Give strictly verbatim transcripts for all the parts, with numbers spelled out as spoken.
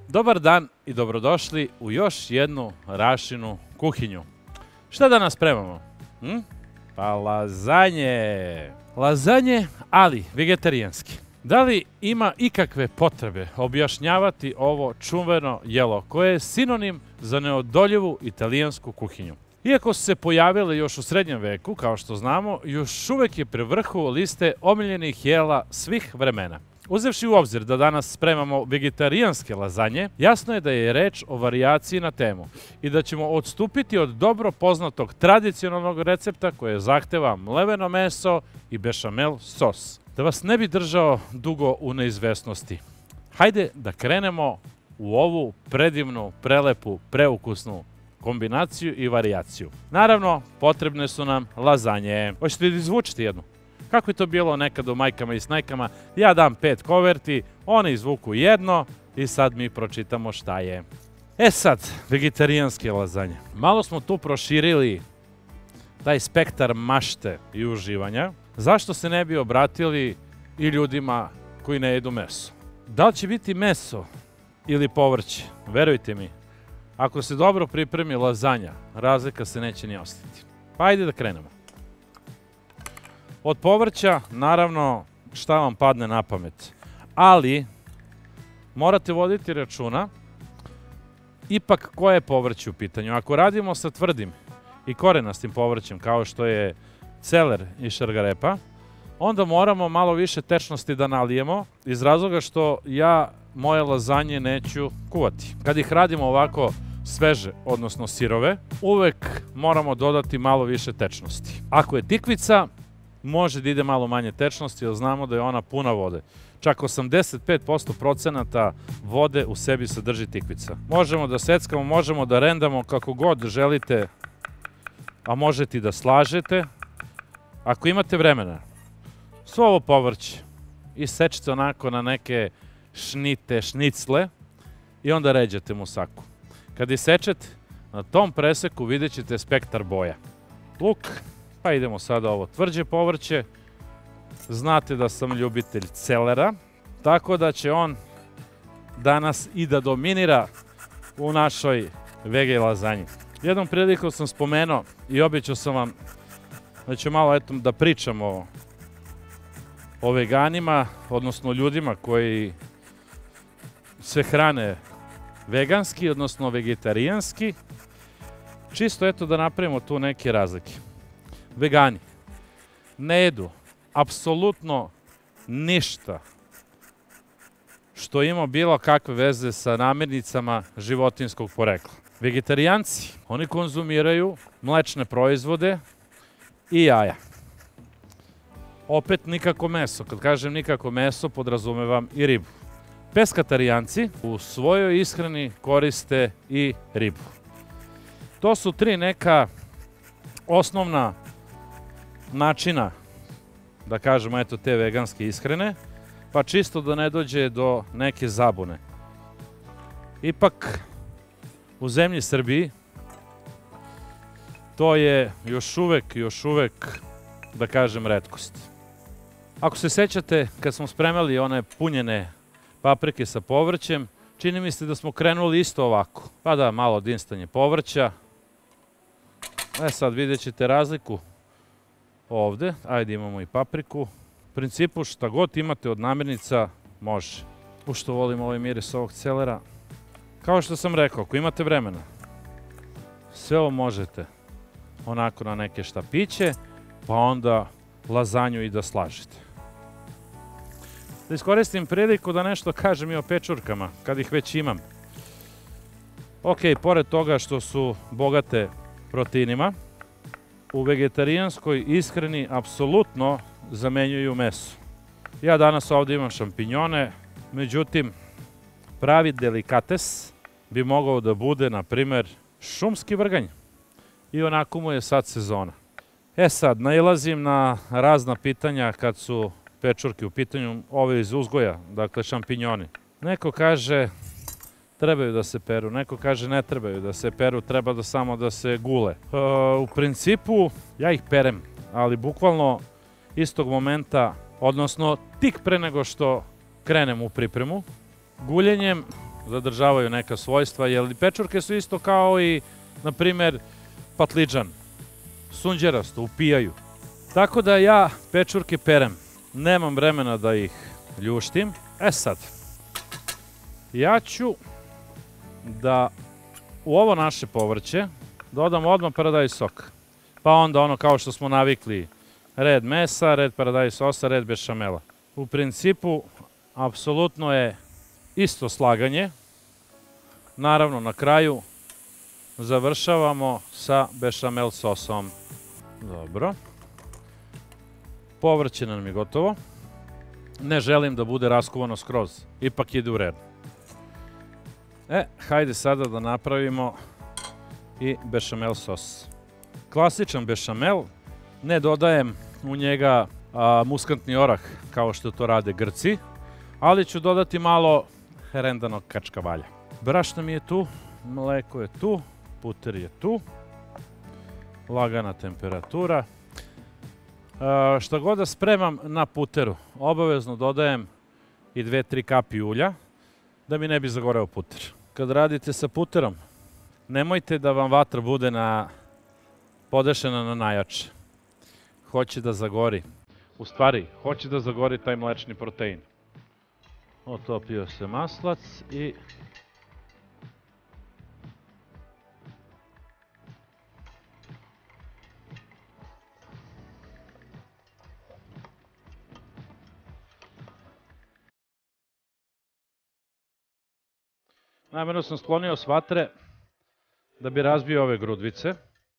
Dobar dan i dobrodošli u još jednu Rašinu kuhinju. Šta danas spremamo? Hm? Pa lazanje. Lazanje, ali vegetarijanski. Da li ima ikakve potrebe objašnjavati ovo čuveno jelo koje je sinonim za neodoljivu italijansku kuhinju? Iako su se pojavile još u srednjem veku, kao što znamo, još uvek je pri vrhu liste omiljenih jela svih vremena. Uzevši u obzir da danas spremamo vegetarijanske lazanje, jasno je da je reč o varijaciji na temu i da ćemo odstupiti od dobro poznatog tradicionalnog recepta koje zahteva mleveno meso i bešamel sos. Da vas ne bi držao dugo u neizvesnosti, hajde da krenemo u ovu predivnu, prelepu, preukusnu kombinaciju i varijaciju. Naravno, potrebne su nam lazanje. Hoćete li izvučiti jednu? Kako je to bilo nekad u majkama i snajkama? Ja dam pet koverti, one izvuku jedno i sad mi pročitamo šta je. E sad, vegetarijanske lazanje. Malo smo tu proširili taj spektar mašte i uživanja. Zašto se ne bi obratili i ljudima koji ne jedu meso? Da li će biti meso ili povrće? Verujte mi, ako se dobro pripremi lazanja, razlika se neće ni osjetiti. Pa ajde da krenemo. Od povrća, naravno, šta vam padne na pamet. Ali, morate voditi računa ipak koje je povrće u pitanju. Ako radimo sa tvrdim i korenastim povrćem, kao što je celer i šargarepa, onda moramo malo više tečnosti da nalijemo, iz razloga što ja moje lazanje neću kuvati. Kad ih radimo ovako sveže, odnosno sirove, uvek moramo dodati malo više tečnosti. Ako je tikvica, može da ide malo manje tečnosti, jer znamo da je ona puna vode. Čak osamdeset pet posto procenata vode u sebi sadrži tikvica. Možemo da seckamo, možemo da rendamo kako god želite, a možete i da slažete. Ako imate vremena, svo ovo povrće isečete onako na neke šnite, šnicle i onda ređate musaku. Kad isečete, na tom preseku vidjet ćete spektar boja. Luk. Pa idemo sada ovo tvrđe povrće. Znate da sam ljubitelj celera, tako da će on danas i da dominira u našoj vege lazanji. Jednom prilikom sam spomenuo i obećao sam vam da ću malo eto da pričamo o, o veganima, odnosno ljudima koji se hrane veganski, odnosno vegetarijanski. Čisto eto da napravimo tu neke razlike. Vegani ne jedu apsolutno ništa što ima bilo kakve veze sa namirnicama životinjskog porekla. Vegetarijanci, oni konzumiraju mlečne proizvode i jaja. Opet nikako meso. Kad kažem nikako meso, podrazumevam i ribu. Peskatarijanci u svojoj ishrani koriste i ribu. To su tri neka osnovna načina, da kažemo, eto te veganske ishrane, pa čisto da ne dođe do neke zabune. Ipak, u zemlji Srbiji, to je još uvek, još uvek, da kažem, retkost. Ako se sećate, kad smo spremali one punjene paprike sa povrćem, čini mi se da smo krenuli isto ovako. Pa da, malo dinstanje povrća. E sad vidjet ćete razliku ovde. Ajde, imamo i papriku. U principu šta god imate od namirnica može. Ušto volim ovaj miris ovog celera. Kao što sam rekao, ako imate vremena, sve ovo možete onako na neke štapiće, pa onda lazanju i da slažete. Da iskoristim priliku da nešto kažem i o pečurkama, kad ih već imam. Ok, pored toga što su bogate proteinima, u vegetarijanskoj ishrani apsolutno zamenjuju meso. Ja danas ovdje imam šampinjone, međutim, pravi delikates bi mogao da bude, na primer, šumski vrganj. I onako mu je sad sezona. E sad, nailazim na razna pitanja kad su pečurke u pitanju, ove iz uzgoja, dakle šampinjoni. Neko kaže trebaju da se peru, neko kaže ne trebaju da se peru, treba da samo da se gule. E, u principu ja ih perem, ali bukvalno istog momenta, odnosno tik pre nego što krenem u pripremu, guljenjem zadržavaju neka svojstva, jer pečurke su isto kao i, na primjer, patliđan. Sunđerasto, upijaju. Tako da ja pečurke perem. Nemam vremena da ih ljuštim. E sad, ja ću da u ovo naše povrće dodam odmah paradajz sok. Pa onda ono kao što smo navikli, red mesa, red paradajz sosa, red bešamela. U principu, apsolutno je isto slaganje. Naravno, na kraju završavamo sa bešamel sosom. Dobro. Povrće nam je gotovo. Ne želim da bude raskuvano skroz. Ipak ide u red. E, hajde sada da napravimo i bešamel sos. Klasičan bešamel. Ne dodajem u njega a, muskatni orah kao što to rade Grci, ali ću dodati malo herendanog kačkavalja. Brašno mi je tu, mleko je tu, puter je tu, lagana temperatura. E, šta god da spremam na puteru, obavezno dodajem i dve, tri kapi ulja da mi ne bi zagoreo puter. Kad radite sa puterom, nemojte da vam vatra bude na, podešena na najjače. Hoće da zagori. U stvari, hoće da zagori taj mlečni protein. Otopio se maslac i namjerno sam sklonio s vatre da bi razbio ove grudvice.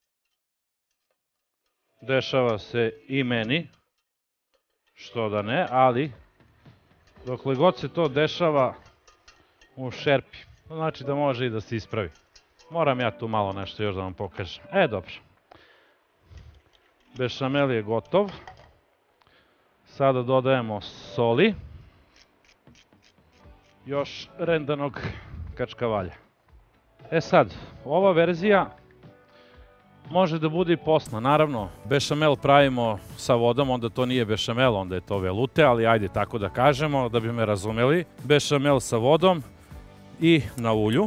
Dešava se i meni, što da ne, ali dokle god se to dešava u šerpi, znači da može i da se ispravi. Moram ja tu malo nešto još da vam pokažem. E, dobro. Bešamel je gotov. Sada dodajemo soli. Još rendanog kačkavalja. E sad, ova verzija može da bude i posna. Naravno, bešamel pravimo sa vodom, onda to nije bešamel, onda je to velute, ali ajde tako da kažemo, da bi me razumeli. Bešamel sa vodom i na ulju.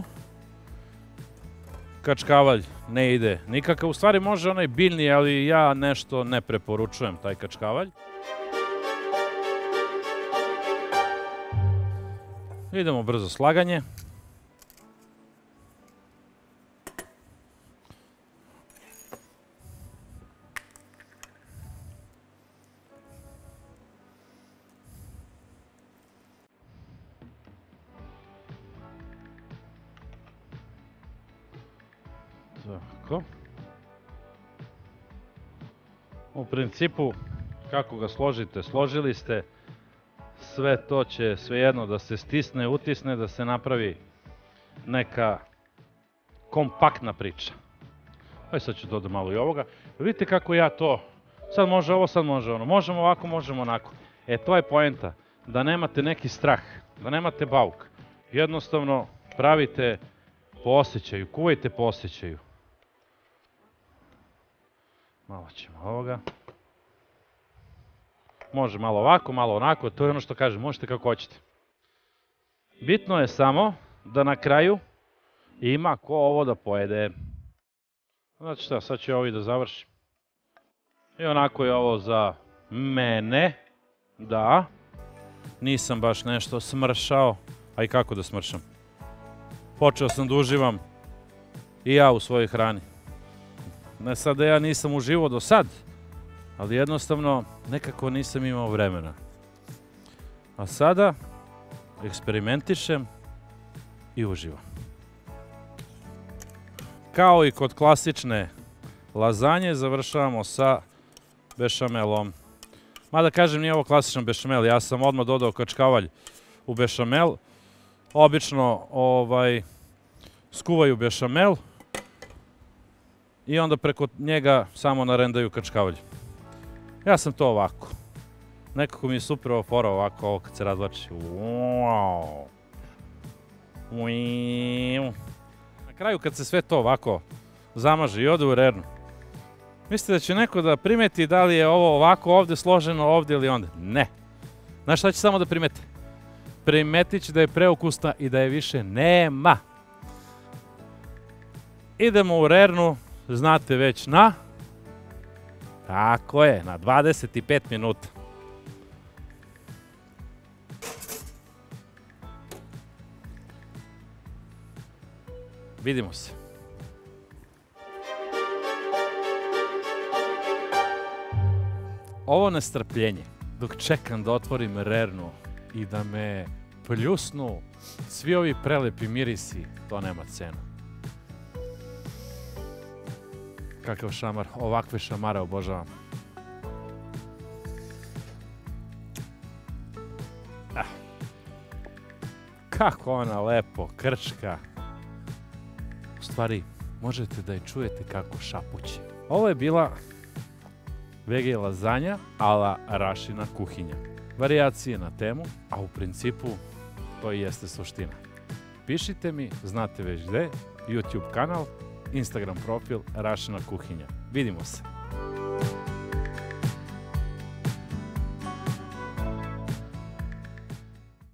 Kačkavalj ne ide nikakav, u stvari može onaj biljni, ali ja nešto ne preporučujem taj kačkavalj. Idemo brzo slaganje. Tako. U principu, kako ga složite, složili ste, sve to će svejedno da se stisne, utisne, da se napravi neka kompaktna priča. Aj sad ću dodati malo i ovoga. Vidite kako ja to, sad može ovo, sad može ono, možemo ovako, možemo onako. E, to je poenta, da nemate neki strah, da nemate bauk. Jednostavno pravite po osjećaju, kuvajte po osjećaju. Malo ćemo ovoga. Može malo ovako, malo onako, to je ono što kažem, možete kako hoćete. Bitno je samo da na kraju ima ko ovo da pojede. Znači šta, sad ću ovo i da završim. I onako je ovo za mene, da. Nisam baš nešto smršao, a i kako da smršam. Počeo sam da uživam i ja u svojoj hrani. Ne sad da ja nisam uživao do sad, ali jednostavno nekako nisam imao vremena. A sada eksperimentišem i uživam. Kao i kod klasične lazanje završavamo sa bešamelom. Mada kažem, nije ovo klasičan bešamel, ja sam odmah dodao kačkavalj u bešamel. Obično ovaj, skuvaju bešamel i onda preko njega samo narendaju kačkavalj. Ja sam to ovako. Nekako mi je super ovo fora ovako, ovo kad se razvlači. Wow. Na kraju kad se sve to ovako zamaže i ode u rernu, mislite da će neko da primeti da li je ovo ovako ovdje složeno, ovdje ili onda? Ne. Znaš šta će samo da primete? primetit će da je preukusna i da je više nema. Idemo u rernu, znate već na... Tako je, na dvadeset pet minuta. Vidimo se. Ovo nestrpljenje, dok čekam da otvorim rernu i da me pljusnu svi ovi prelepi mirisi, to nema cenu. Kakav šamar, ovakve šamare obožavam. Ah. Kako ona lepo krčka. U stvari, možete da je čujete kako šapuće. Ovo je bila vege lazanja ala Rašina kuhinja. Varijacije na temu, a u principu to i jeste suština. Pišite mi, znate već gde, YouTube kanal, Instagram profil Rašina kuhinja. Vidimo se.